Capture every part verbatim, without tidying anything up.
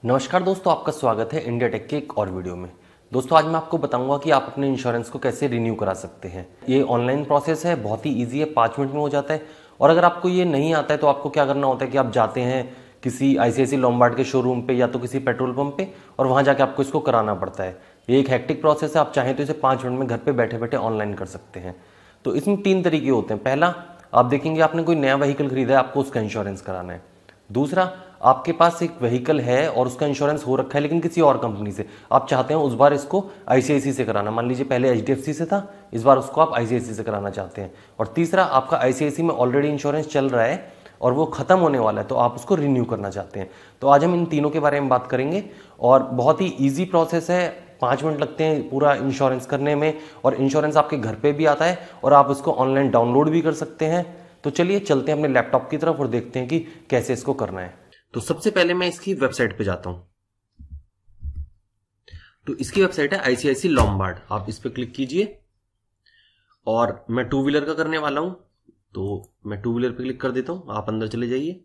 नमस्कार दोस्तों, आपका स्वागत है इंडिया टेक के एक और वीडियो में। दोस्तों आज मैं आपको बताऊंगा कि आप अपने इंश्योरेंस को कैसे रिन्यू करा सकते हैं। ये ऑनलाइन प्रोसेस है, बहुत ही इजी है, पाँच मिनट में हो जाता है। और अगर आपको ये नहीं आता है तो आपको क्या करना होता है कि आप जाते हैं किसी आईसीआईसी लोम्बार्ड के शोरूम पे या तो किसी पेट्रोल पंप पे और वहाँ जाके आपको इसको कराना पड़ता है। ये एक हेक्टिक प्रोसेस है, आप चाहें तो इसे पाँच मिनट में घर पर बैठे बैठे ऑनलाइन कर सकते हैं। तो इसमें तीन तरीके होते हैं। पहला, आप देखेंगे आपने कोई नया व्हीकल खरीदा है, आपको उसका इंश्योरेंस कराना है। दूसरा, आपके पास एक व्हीकल है और उसका इंश्योरेंस हो रखा है लेकिन किसी और कंपनी से, आप चाहते हैं उस बार इसको आईसीआईसी से कराना। मान लीजिए पहले एचडीएफसी से था, इस बार उसको आप आईसीआईसी से कराना चाहते हैं। और तीसरा, आपका आईसीआईसी में ऑलरेडी इंश्योरेंस चल रहा है और वो खत्म होने वाला है तो आप उसको रिन्यू करना चाहते हैं। तो आज हम इन तीनों के बारे में बात करेंगे और बहुत ही ईजी प्रोसेस है। पाँच मिनट लगते हैं पूरा इंश्योरेंस करने में और इंश्योरेंस आपके घर पे भी आता है और आप इसको ऑनलाइन डाउनलोड भी कर सकते हैं। तो चलिए चलते हैं अपने लैपटॉप की तरफ और देखते हैं कि कैसे इसको करना है। तो सबसे पहले मैं इसकी वेबसाइट पे जाता हूं। तो इसकी वेबसाइट है आईसीआईसी लोम्बार्ड, आप इस पे क्लिक कीजिए। और मैं टू व्हीलर का करने वाला हूं तो मैं टू व्हीलर पे क्लिक कर देता हूं, आप अंदर चले जाइए।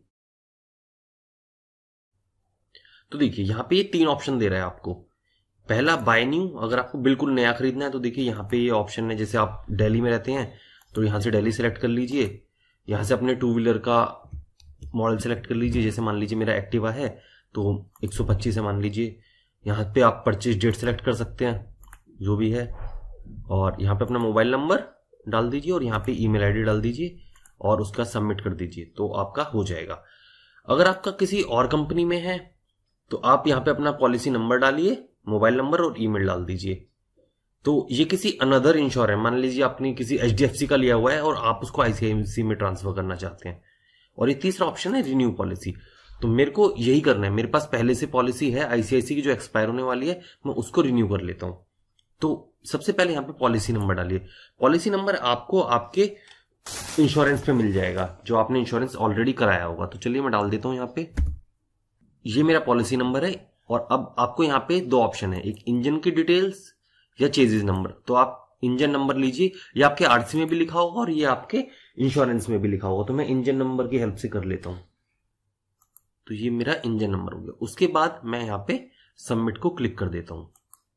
तो देखिए यहां पे ये तीन ऑप्शन दे रहा है आपको। पहला, बाय न्यू, अगर आपको बिल्कुल नया खरीदना है तो देखिए यहां पे ये ऑप्शन है। जैसे आप दिल्ली में रहते हैं तो यहां से दिल्ली सेलेक्ट कर लीजिए, यहां से अपने टू व्हीलर का मॉडल सेलेक्ट कर लीजिए। जैसे मान लीजिए मेरा एक्टिवा है तो एक सौ पच्चीस है मान लीजिए। यहाँ पे आप परचेज डेट सेलेक्ट कर सकते हैं जो भी है, और यहाँ पे अपना मोबाइल नंबर डाल दीजिए और यहाँ पे ईमेल आईडी डाल दीजिए और उसका सबमिट कर दीजिए तो आपका हो जाएगा। अगर आपका किसी और कंपनी में है तो आप यहाँ पे अपना पॉलिसी नंबर डालिए, मोबाइल नंबर और ईमेल डाल दीजिए। तो ये किसी अनदर इंश्योर है, मान लीजिए आपने किसी एचडीएफसी का लिया हुआ है और आप उसको आईसीआईसी में ट्रांसफर करना चाहते हैं। और ये तीसरा ऑप्शन है रिन्यू पॉलिसी। तो मेरे को यही करना है, मेरे पास पहले से पॉलिसी है आईसीआईसी की जो एक्सपायर होने वाली है, मैं उसको रिन्यू कर लेता हूं। तो सबसे पहले यहाँ पे पॉलिसी नंबर डालिए। पॉलिसी नंबर आपको आपके इंश्योरेंस पे मिल जाएगा जो आपने इंश्योरेंस ऑलरेडी कराया होगा। तो चलिए मैं डाल देता हूं यहाँ पे, ये मेरा पॉलिसी नंबर है। और अब आपको यहाँ पे दो ऑप्शन है, एक इंजन की डिटेल्स या चेजिस नंबर। तो आप इंजन नंबर लीजिए, ये आपके आरसी में भी लिखा होगा और ये आपके इंश्योरेंस में भी लिखा होगा। तो मैं इंजन नंबर की हेल्प से कर लेता हूं। तो ये मेरा इंजन नंबर हो गया। उसके बाद मैं यहाँ पे सबमिट को क्लिक कर देता हूं।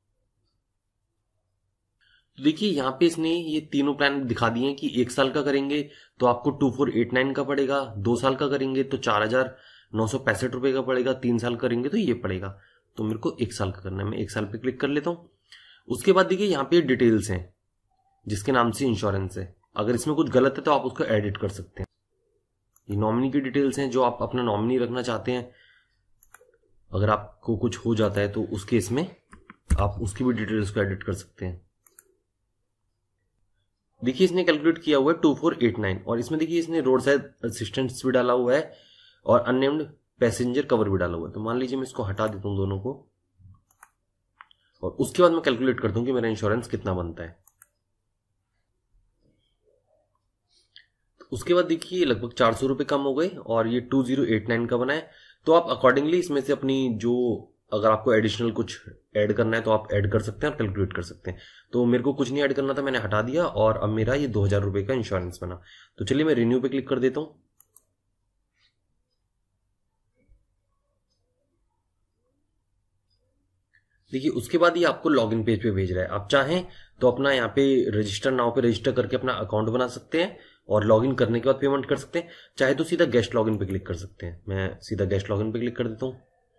तो देखिए यहाँ पे इसने ये तीनों प्लान दिखा दिए हैं कि एक साल का करेंगे तो आपको टू फोर एट नाइन का पड़ेगा, दो साल का करेंगे तो चार हजार नौ सौ पैंसठ रुपए का पड़ेगा, तीन साल करेंगे तो ये पड़ेगा। तो मेरे को एक साल का करना है, मैं एक साल पे क्लिक कर लेता हूं। उसके बाद देखिए यहाँ पे डिटेल्स हैं जिसके नाम से इंश्योरेंस है। अगर इसमें कुछ गलत है तो आप उसको एडिट कर सकते हैं। ये नॉमिनी की डिटेल्स हैं, जो आप अपना नॉमिनी रखना चाहते हैं। अगर आपको कुछ हो जाता है तो उस केस में आप उसकी भी डिटेल्स को एडिट कर सकते हैं। देखिए इसने कैलकुलेट किया हुआ है टू फोर एट नाइन, और इसमें देखिए इसने रोड साइड असिस्टेंस भी डाला हुआ है और अननेम्ड पैसेंजर कवर भी डाला हुआ है। तो मान लीजिए मैं इसको हटा देता हूं दोनों को, और उसके बाद मैं कैलकुलेट करता हूं कि मेरा इंश्योरेंस कितना बनता है। उसके बाद देखिए लगभग चार सौ रुपए कम हो गए और ये टू जीरो एट नाइन का बना है। तो आप अकॉर्डिंगली इसमें से अपनी जो, अगर आपको एडिशनल कुछ ऐड करना है तो आप ऐड कर सकते हैं और कैलकुलेट कर सकते हैं। तो मेरे को कुछ नहीं ऐड करना था, मैंने हटा दिया और अब मेरा ये दो हजार रुपए का इंश्योरेंस बना। तो चलिए मैं रिन्यू पे क्लिक कर देता हूं। देखिए उसके बाद ये आपको लॉगिन पेज पे भेज रहा है। आप चाहें तो अपना यहाँ पे रजिस्टर नाउ पे रजिस्टर करके अपना अकाउंट बना सकते हैं और लॉगिन करने के बाद पेमेंट कर सकते हैं। चाहे तो सीधा गेस्ट लॉगिन पे क्लिक कर सकते हैं। मैं सीधा गेस्ट लॉगिन पे क्लिक कर देता हूं।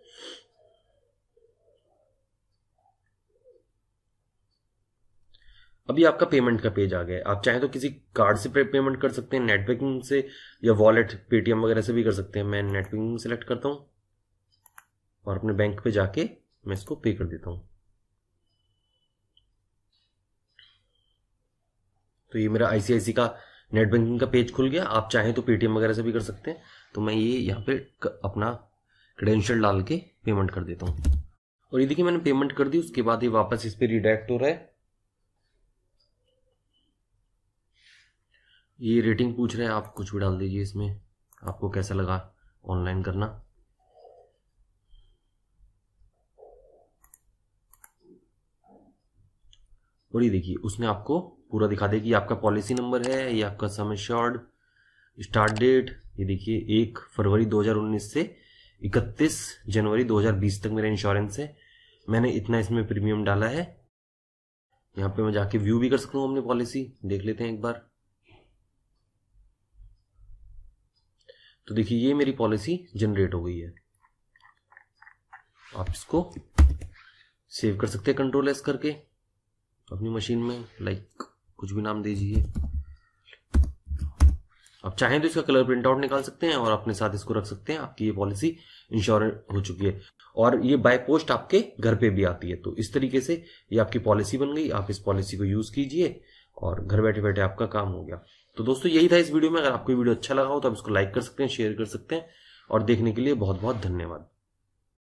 अभी आपका पेमेंट का पेज आ गया है। आप चाहें तो किसी कार्ड से पेमेंट कर सकते हैं, नेट बैंकिंग से या वॉलेट पेटीएम वगैरह से भी कर सकते हैं। मैं नेट बैंकिंग सेलेक्ट करता हूं और अपने बैंक पे जाके मैं इसको पे कर देता हूं। तो ये मेरा आईसीआईसी का नेट बैंकिंग का पेज खुल गया। आप चाहें तो पेटीएम वगैरह से भी कर सकते हैं। तो मैं ये यहाँ पे अपना क्रेडेंशियल डाल के पेमेंट कर देता हूँ और ये देखिए मैंने पेमेंट कर दी। उसके बाद ये वापस इस पे रिडायरेक्ट हो रहा है। ये रेटिंग पूछ रहे हैं, आप कुछ भी डाल दीजिए इसमें, आपको कैसा लगा ऑनलाइन करना। और ये देखिए उसने आपको पूरा दिखा दे कि आपका पॉलिसी नंबर है, ये आपका सम एश्योर्ड, स्टार्ट डेट, ये देखिए एक फरवरी दो हज़ार उन्नीस से इकतीस जनवरी दो हज़ार बीस तक मेरा इंश्योरेंस है। मैंने इतना इसमें प्रीमियम डाला है। यहाँ पे मैं जाके व्यू भी कर सकता हूँ अपनी पॉलिसी, देख लेते हैं एक बार। तो देखिए ये मेरी पॉलिसी जनरेट हो गई है। आप इसको सेव कर सकते हैं कंट्रोल एस करके अपनी मशीन में, लाइक कुछ भी नाम दीजिए। आप चाहें तो इसका कलर प्रिंट आउट निकाल सकते हैं और अपने साथ इसको रख सकते हैं। आपकी ये पॉलिसी इंश्योर हो चुकी है और ये बाय पोस्ट आपके घर पे भी आती है। तो इस तरीके से ये आपकी पॉलिसी बन गई। आप इस पॉलिसी को यूज कीजिए और घर बैठे बैठे आपका काम हो गया। तो दोस्तों यही था इस वीडियो में। अगर आपको वीडियो अच्छा लगा हो तो आप इसको लाइक कर सकते हैं, शेयर कर सकते हैं और देखने के लिए बहुत बहुत धन्यवाद।